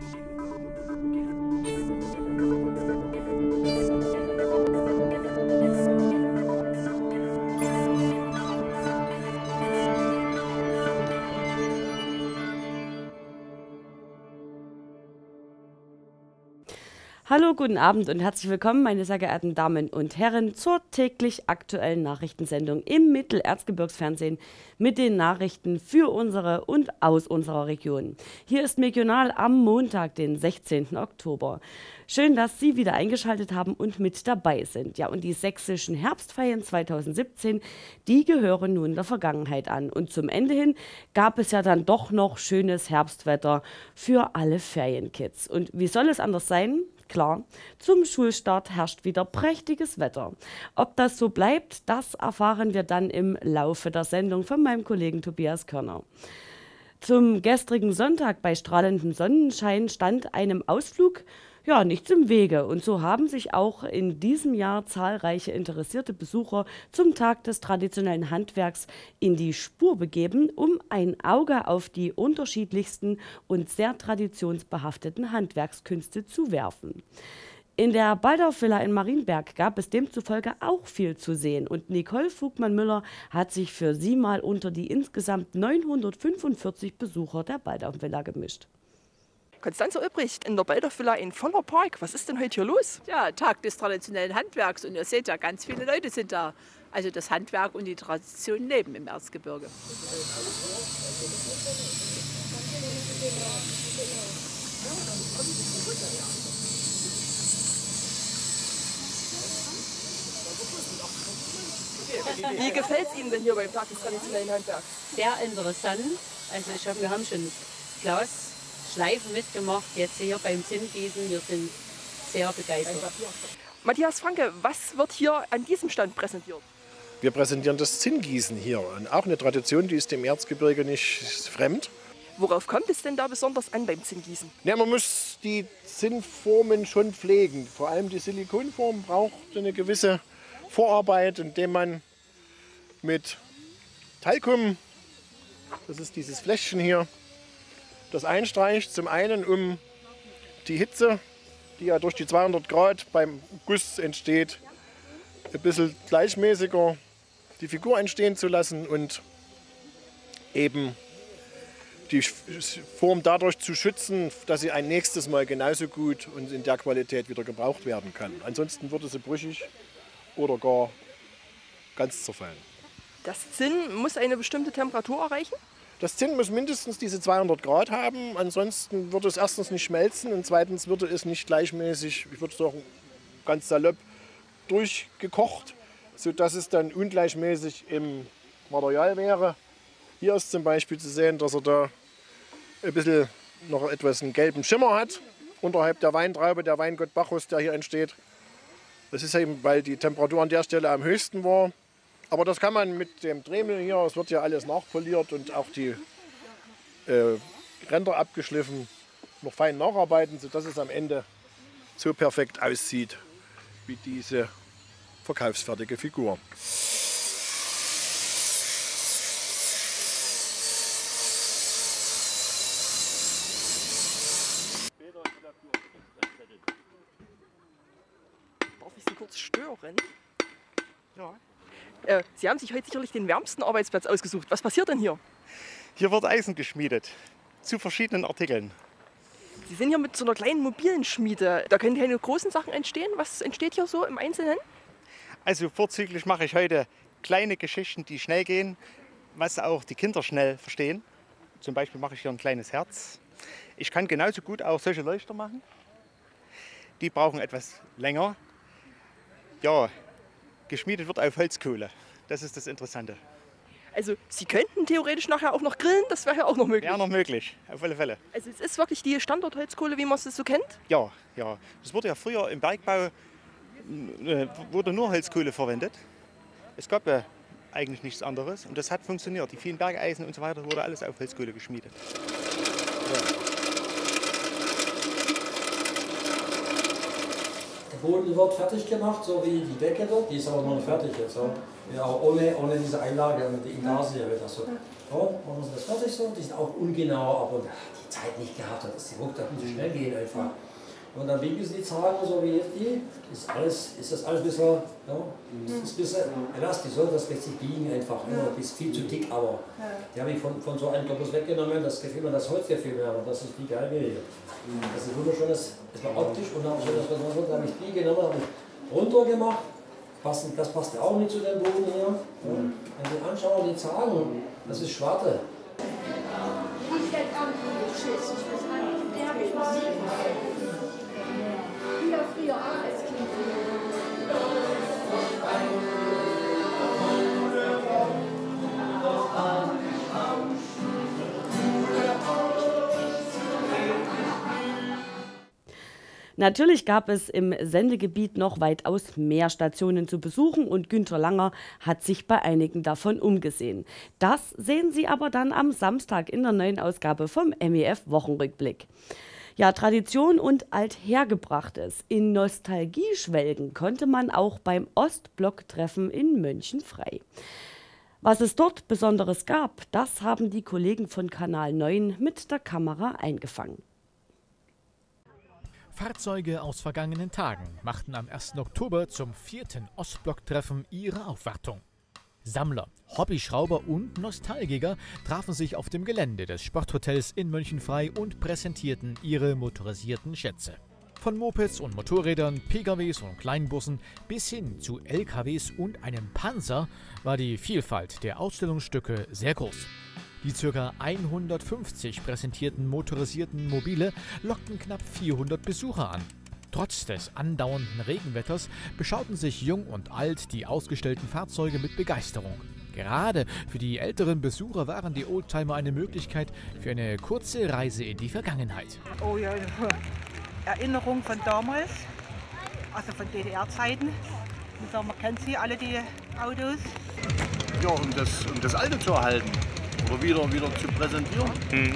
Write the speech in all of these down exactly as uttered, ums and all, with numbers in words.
Hallo, guten Abend und herzlich willkommen, meine sehr geehrten Damen und Herren, zur täglich aktuellen Nachrichtensendung im Mittelerzgebirgsfernsehen mit den Nachrichten für unsere und aus unserer Region. Hier ist Regional am Montag, den sechzehnten Oktober. Schön, dass Sie wieder eingeschaltet haben und mit dabei sind. Ja, und die sächsischen Herbstferien zweitausendsiebzehn, die gehören nun der Vergangenheit an. Und zum Ende hin gab es ja dann doch noch schönes Herbstwetter für alle Ferienkids. Und wie soll es anders sein? Klar, zum Schulstart herrscht wieder prächtiges Wetter. Ob das so bleibt, das erfahren wir dann im Laufe der Sendung von meinem Kollegen Tobias Körner. Zum gestrigen Sonntag bei strahlendem Sonnenschein stand einem Ausflug ja nichts im Wege. Und so haben sich auch in diesem Jahr zahlreiche interessierte Besucher zum Tag des traditionellen Handwerks in die Spur begeben, um ein Auge auf die unterschiedlichsten und sehr traditionsbehafteten Handwerkskünste zu werfen. In der Baldorf-Villa in Marienberg gab es demzufolge auch viel zu sehen und Nicole Fugmann-Müller hat sich für sie mal unter die insgesamt neunhundertfünfundvierzig Besucher der Baldorf-Villa gemischt. Konstanze Ulbricht in der Baldorf-Villa in voller Park. Was ist denn heute hier los? Ja, Tag des traditionellen Handwerks und ihr seht ja, ganz viele Leute sind da. Also das Handwerk und die Tradition leben im Erzgebirge. Wie gefällt es Ihnen denn hier beim Tag des traditionellen Handwerks? Sehr interessant. Also ich hab, wir haben schon Glasschleifen mitgemacht, jetzt hier beim Zinngießen. Wir sind sehr begeistert. Matthias Franke, was wird hier an diesem Stand präsentiert? Wir präsentieren das Zinngießen hier. Und auch eine Tradition, die ist dem Erzgebirge nicht fremd. Worauf kommt es denn da besonders an beim Zinngießen? Ja, man muss die Zinnformen schon pflegen. Vor allem die Silikonform braucht eine gewisse Vorarbeit, indem man mit Talkum, das ist dieses Fläschchen hier, das einstreicht. Zum einen, um die Hitze, die ja durch die zweihundert Grad beim Guss entsteht, ein bisschen gleichmäßiger die Figur entstehen zu lassen und eben die Form dadurch zu schützen, dass sie ein nächstes Mal genauso gut und in der Qualität wieder gebraucht werden kann. Ansonsten würde sie brüchig oder gar ganz zerfallen. Das Zinn muss eine bestimmte Temperatur erreichen? Das Zinn muss mindestens diese zweihundert Grad haben, ansonsten würde es erstens nicht schmelzen und zweitens würde es nicht gleichmäßig, ich würde sagen ganz salopp, durchgekocht, sodass es dann ungleichmäßig im Material wäre. Hier ist zum Beispiel zu sehen, dass er da ein bisschen noch etwas einen gelben Schimmer hat, unterhalb der Weintraube, der Weingott Bacchus, der hier entsteht. Das ist eben, weil die Temperatur an der Stelle am höchsten war. Aber das kann man mit dem Dremel hier, es wird ja alles nachpoliert und auch die äh, Ränder abgeschliffen, noch fein nacharbeiten, sodass es am Ende so perfekt aussieht wie diese verkaufsfertige Figur. Darf ich Sie kurz stören? Ja. Äh, Sie haben sich heute sicherlich den wärmsten Arbeitsplatz ausgesucht. Was passiert denn hier? Hier wird Eisen geschmiedet, zu verschiedenen Artikeln. Sie sind hier mit so einer kleinen mobilen Schmiede. Da können keine großen Sachen entstehen. Was entsteht hier so im Einzelnen? Also vorzüglich mache ich heute kleine Geschichten, die schnell gehen, was auch die Kinder schnell verstehen. Zum Beispiel mache ich hier ein kleines Herz. Ich kann genauso gut auch solche Leuchter machen. Die brauchen etwas länger. Ja, geschmiedet wird auf Holzkohle. Das ist das Interessante. Also Sie könnten theoretisch nachher auch noch grillen, das wäre ja auch noch möglich. Wäre noch möglich, auf alle Fälle. Also es ist wirklich die Standardholzkohle, wie man es so kennt? Ja, ja. Das wurde ja früher im Bergbau, äh, wurde nur Holzkohle verwendet. Es gab ja eigentlich nichts anderes und das hat funktioniert. Die vielen Bergeisen und so weiter wurde alles auf Holzkohle geschmiedet. Ja. Der Boden wird fertig gemacht, so wie die Decke dort, die ist aber noch nicht fertig jetzt. So. Ja, ohne, ohne diese Einlage, mit der Intarsie wird das so. So, machen Sie das fertig so, die sind auch ungenau, aber die Zeit nicht gehabt hat, dass die Rucksack nicht so schnell gehen einfach. Und dann biegen sie die Zagen, so wie jetzt die, ist, alles, ist das alles ein bisschen, ja, ist ein bisschen elastisch, soll das lässt sich biegen einfach, immer ist viel zu dick, aber die habe ich von, von so einem Globus weggenommen, das gefiel mir das Holz gefiel mir, aber das ist viel geil hier. Das ist wunderschönes, das war optisch und dann habe ich das was da habe ich die genommen, habe ich runter gemacht, passen, das passt auch nicht zu dem Boden hier. Ja. Wenn Sie anschauen, die Zagen, das ist Schwarte. Ich hätte auch einen Schiss, ich weiß nicht, den habe ich mal früher, früher auch als Kind. Natürlich gab es im Sendegebiet noch weitaus mehr Stationen zu besuchen und Günter Langer hat sich bei einigen davon umgesehen. Das sehen Sie aber dann am Samstag in der neuen Ausgabe vom M E F Wochenrückblick. Ja, Tradition und Althergebrachtes in Nostalgie schwelgen konnte man auch beim Ostblock-Treffen in Mönchenfrei. Was es dort Besonderes gab, das haben die Kollegen von Kanal neun mit der Kamera eingefangen. Fahrzeuge aus vergangenen Tagen machten am ersten Oktober zum vierten Ostblock-Treffen ihre Aufwartung. Sammler, Hobbyschrauber und Nostalgiker trafen sich auf dem Gelände des Sporthotels in Mönchenfrei und präsentierten ihre motorisierten Schätze. Von Mopeds und Motorrädern, P K Ws und Kleinbussen bis hin zu L K Ws und einem Panzer war die Vielfalt der Ausstellungsstücke sehr groß. Die ca. hundertfünfzig präsentierten motorisierten Mobile lockten knapp vierhundert Besucher an. Trotz des andauernden Regenwetters beschauten sich Jung und Alt die ausgestellten Fahrzeuge mit Begeisterung. Gerade für die älteren Besucher waren die Oldtimer eine Möglichkeit für eine kurze Reise in die Vergangenheit. Oh ja, Erinnerung von damals, also von D D R-Zeiten. Man kennt sie alle, die Autos. Ja, um das, um das Alte zu erhalten. Oder wieder, wieder zu präsentieren. Mhm.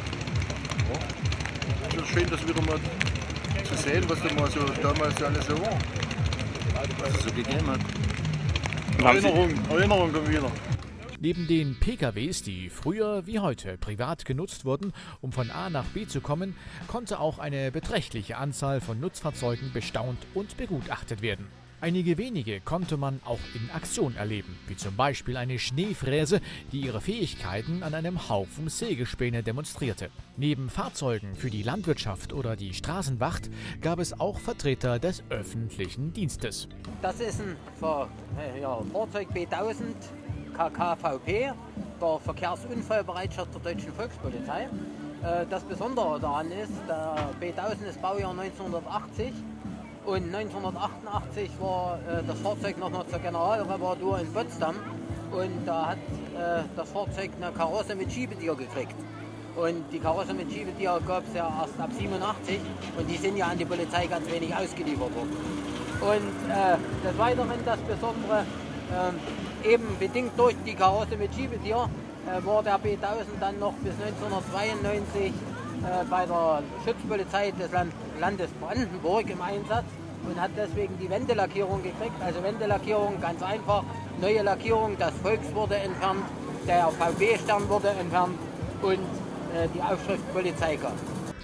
Ja. Es ist schön, das wieder mal zu sehen, was da mal so damals ja alles so war. Was es so gegeben hat. Erinnerung, Erinnerung kommt wieder. Neben den P K Ws, die früher wie heute privat genutzt wurden, um von A nach B zu kommen, konnte auch eine beträchtliche Anzahl von Nutzfahrzeugen bestaunt und begutachtet werden. Einige wenige konnte man auch in Aktion erleben, wie zum Beispiel eine Schneefräse, die ihre Fähigkeiten an einem Haufen Sägespäne demonstrierte. Neben Fahrzeugen für die Landwirtschaft oder die Straßenwacht gab es auch Vertreter des öffentlichen Dienstes. Das ist ein Ver ja, Fahrzeug B tausend K K V P, der Verkehrsunfallbereitschaft der Deutschen Volkspolizei. Das Besondere daran ist, der B tausend ist Baujahr neunzehnhundertachtzig. Und neunzehnhundertachtundachtzig war äh, das Fahrzeug noch mal zur Generalreparatur in Potsdam und da hat äh, das Fahrzeug eine Karosse mit Schiebetier gekriegt. Und die Karosse mit Schiebetier gab es ja erst ab siebenundachtzig und die sind ja an die Polizei ganz wenig ausgeliefert worden. Und äh, des Weiteren das Besondere, äh, eben bedingt durch die Karosse mit Schiebetier, äh, war der B tausend dann noch bis neunzehnhundertzweiundneunzig äh, bei der Schutzpolizei des Land Landes Brandenburg im Einsatz und hat deswegen die Wendelackierung gekriegt. Also Wendelackierung ganz einfach, neue Lackierung, das Volks wurde entfernt, der V B-Stern wurde entfernt und äh, die Aufschrift Polizei kam.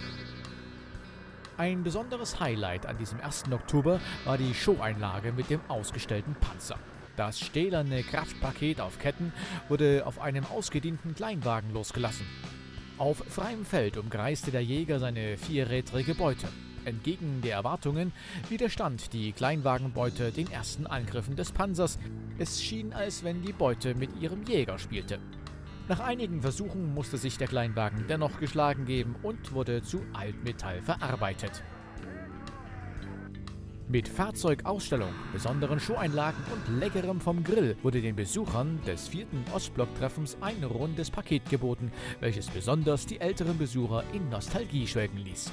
Ein besonderes Highlight an diesem ersten Oktober war die Showeinlage mit dem ausgestellten Panzer. Das stählerne Kraftpaket auf Ketten wurde auf einem ausgedienten Kleinwagen losgelassen. Auf freiem Feld umkreiste der Jäger seine vierrädrige Beute. Entgegen der Erwartungen widerstand die Kleinwagenbeute den ersten Angriffen des Panzers. Es schien, als wenn die Beute mit ihrem Jäger spielte. Nach einigen Versuchen musste sich der Kleinwagen dennoch geschlagen geben und wurde zu Altmetall verarbeitet. Mit Fahrzeugausstellung, besonderen Showeinlagen und Leckerem vom Grill wurde den Besuchern des vierten Ostblock-Treffens ein rundes Paket geboten, welches besonders die älteren Besucher in Nostalgie schwelgen ließ.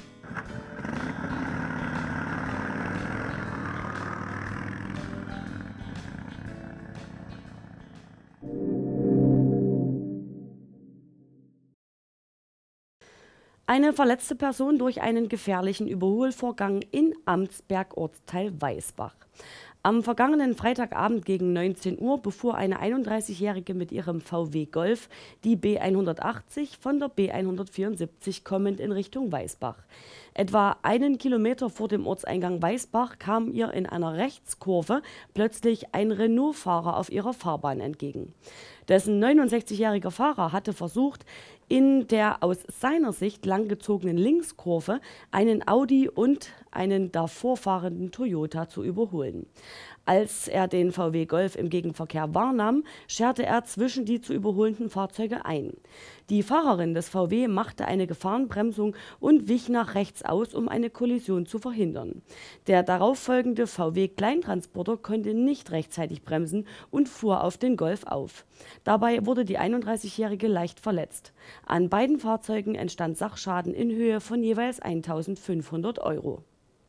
Eine verletzte Person durch einen gefährlichen Überholvorgang in Amtsberg, Ortsteil Weißbach. Am vergangenen Freitagabend gegen neunzehn Uhr befuhr eine einunddreißigjährige mit ihrem V W Golf die B hundertachtzig von der B hundertvierundsiebzig kommend in Richtung Weißbach. Etwa einen Kilometer vor dem Ortseingang Weißbach kam ihr in einer Rechtskurve plötzlich ein Renault-Fahrer auf ihrer Fahrbahn entgegen. Dessen neunundsechzigjähriger Fahrer hatte versucht, in der aus seiner Sicht langgezogenen Linkskurve einen Audi und einen davor fahrenden Toyota zu überholen. Als er den V W Golf im Gegenverkehr wahrnahm, scherte er zwischen die zu überholenden Fahrzeuge ein. Die Fahrerin des V W machte eine Gefahrenbremsung und wich nach rechts aus, um eine Kollision zu verhindern. Der darauffolgende V W Kleintransporter konnte nicht rechtzeitig bremsen und fuhr auf den Golf auf. Dabei wurde die einunddreißigjährige leicht verletzt. An beiden Fahrzeugen entstand Sachschaden in Höhe von jeweils eintausendfünfhundert Euro.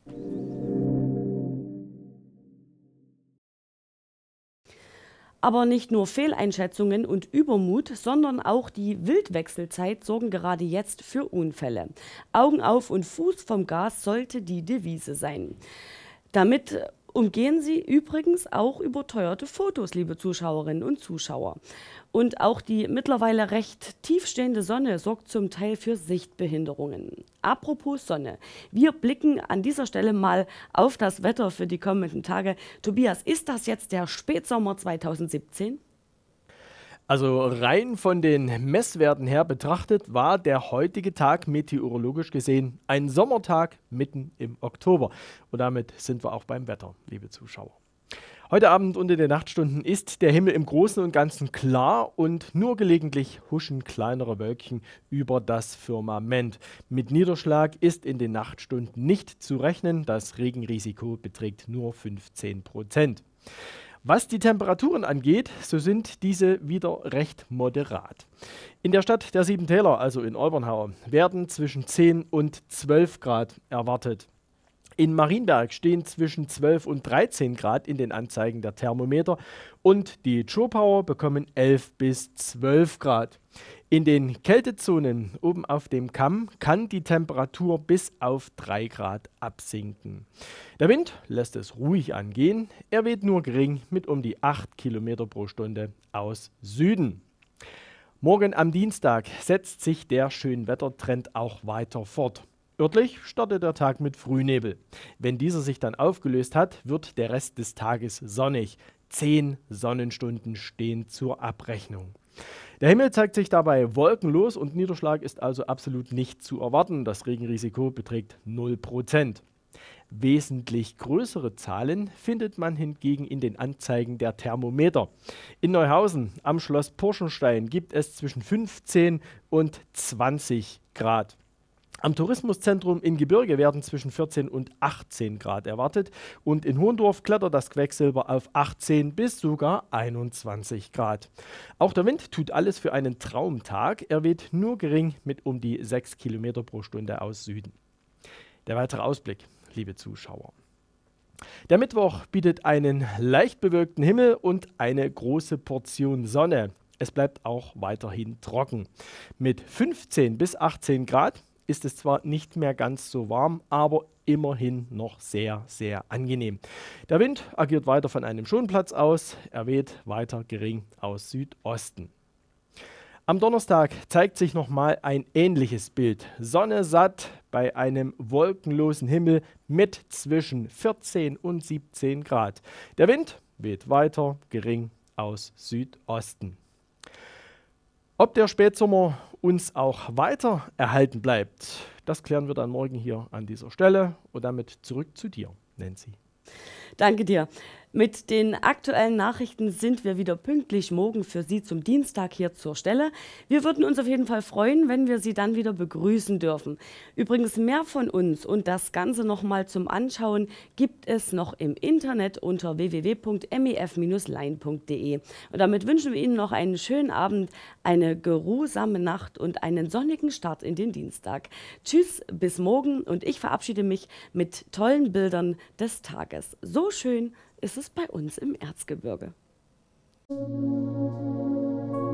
Aber nicht nur Fehleinschätzungen und Übermut, sondern auch die Wildwechselzeit sorgen gerade jetzt für Unfälle. Augen auf und Fuß vom Gas sollte die Devise sein. Damit umgehen Sie übrigens auch überteuerte Fotos, liebe Zuschauerinnen und Zuschauer. Und auch die mittlerweile recht tiefstehende Sonne sorgt zum Teil für Sichtbehinderungen. Apropos Sonne, wir blicken an dieser Stelle mal auf das Wetter für die kommenden Tage. Tobias, ist das jetzt der Spätsommer zweitausendsiebzehn? Also rein von den Messwerten her betrachtet war der heutige Tag meteorologisch gesehen ein Sommertag mitten im Oktober. Und damit sind wir auch beim Wetter, liebe Zuschauer. Heute Abend und in den Nachtstunden ist der Himmel im Großen und Ganzen klar und nur gelegentlich huschen kleinere Wölkchen über das Firmament. Mit Niederschlag ist in den Nachtstunden nicht zu rechnen, das Regenrisiko beträgt nur fünfzehn Prozent. Was die Temperaturen angeht, so sind diese wieder recht moderat. In der Stadt der Sieben Täler, also in Olbernhau, werden zwischen zehn und zwölf Grad erwartet. In Marienberg stehen zwischen zwölf und dreizehn Grad in den Anzeigen der Thermometer und die Tschopauer bekommen elf bis zwölf Grad. In den Kältezonen oben auf dem Kamm kann die Temperatur bis auf drei Grad absinken. Der Wind lässt es ruhig angehen, er weht nur gering mit um die acht Kilometer pro Stunde aus Süden. Morgen am Dienstag setzt sich der Schönwettertrend auch weiter fort. Örtlich startet der Tag mit Frühnebel. Wenn dieser sich dann aufgelöst hat, wird der Rest des Tages sonnig. Zehn Sonnenstunden stehen zur Abrechnung. Der Himmel zeigt sich dabei wolkenlos und Niederschlag ist also absolut nicht zu erwarten. Das Regenrisiko beträgt null Prozent. Wesentlich größere Zahlen findet man hingegen in den Anzeigen der Thermometer. In Neuhausen am Schloss Porschenstein gibt es zwischen fünfzehn und zwanzig Grad. Am Tourismuszentrum in Gebirge werden zwischen vierzehn und achtzehn Grad erwartet und in Hohendorf klettert das Quecksilber auf achtzehn bis sogar einundzwanzig Grad. Auch der Wind tut alles für einen Traumtag. Er weht nur gering mit um die sechs Kilometer pro Stunde aus Süden. Der weitere Ausblick, liebe Zuschauer. Der Mittwoch bietet einen leicht bewölkten Himmel und eine große Portion Sonne. Es bleibt auch weiterhin trocken. Mit fünfzehn bis achtzehn Grad ist es zwar nicht mehr ganz so warm, aber immerhin noch sehr, sehr angenehm. Der Wind agiert weiter von einem Schonplatz aus, er weht weiter gering aus Südosten. Am Donnerstag zeigt sich nochmal ein ähnliches Bild. Sonne satt bei einem wolkenlosen Himmel mit zwischen vierzehn und siebzehn Grad. Der Wind weht weiter gering aus Südosten. Ob der Spätsommer uns auch weiter erhalten bleibt, das klären wir dann morgen hier an dieser Stelle. Und damit zurück zu dir, Nancy. Danke dir. Mit den aktuellen Nachrichten sind wir wieder pünktlich morgen für Sie zum Dienstag hier zur Stelle. Wir würden uns auf jeden Fall freuen, wenn wir Sie dann wieder begrüßen dürfen. Übrigens mehr von uns und das Ganze nochmal zum Anschauen gibt es noch im Internet unter w w w punkt m e f Bindestrich line punkt d e. Und damit wünschen wir Ihnen noch einen schönen Abend, eine geruhsame Nacht und einen sonnigen Start in den Dienstag. Tschüss, bis morgen und ich verabschiede mich mit tollen Bildern des Tages. So schön ist es bei uns im Erzgebirge.